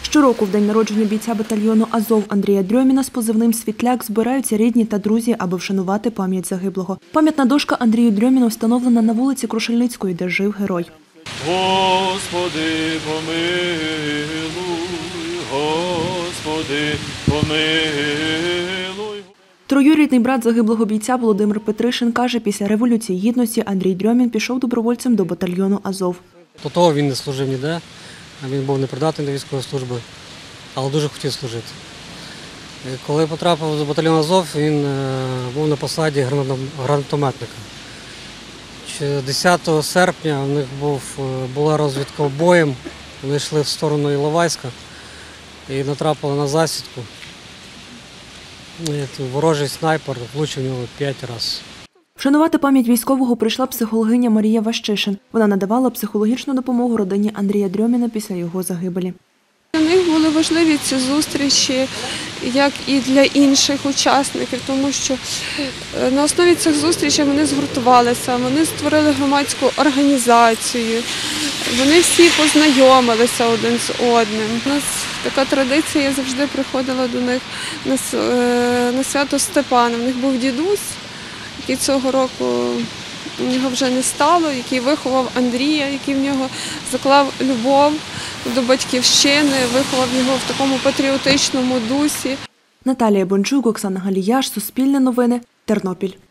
Щороку в день народження бійця батальйону «Азов» Андрія Дрьоміна з позивним «Світляк» збираються рідні та друзі, аби вшанувати пам'ять загиблого. Пам'ятна дошка Андрію Дрьоміну встановлена на вулиці Крушельницької, де жив герой. Господи, помилуй, Господи, помилуй. Троюрідний брат загиблого бійця Володимир Петришин каже, після Революції Гідності Андрій Дрьомін пішов добровольцем до батальйону «Азов». До того він не служив ніде, він був непридатний до військової служби, але дуже хотів служити. Коли потрапив до батальйону «Азов», він був на посаді гранатометника. 10 серпня у них була розвідка боєм, вони йшли в сторону Іловайська і натрапили на засідку. Ворожий снайпер влучив нього 5 разів. Вшанувати пам'ять військового прийшла психологиня Марія Ващишин. Вона надавала психологічну допомогу родині Андрія Дрьоміна після його загибелі. Для них були важливі ці зустрічі, як і для інших учасників, тому що на основі цих зустрічей вони згуртувалися, вони створили громадську організацію, вони всі познайомилися один з одним. У нас така традиція, я завжди приходила до них на свято Степана. У них був дідусь, який цього року його вже не стало, який виховав Андрія, який в нього заклав любов до батьківщини, виховав його в такому патріотичному дусі. Наталія Бончук, Оксана Галіяш, Суспільне новини, Тернопіль.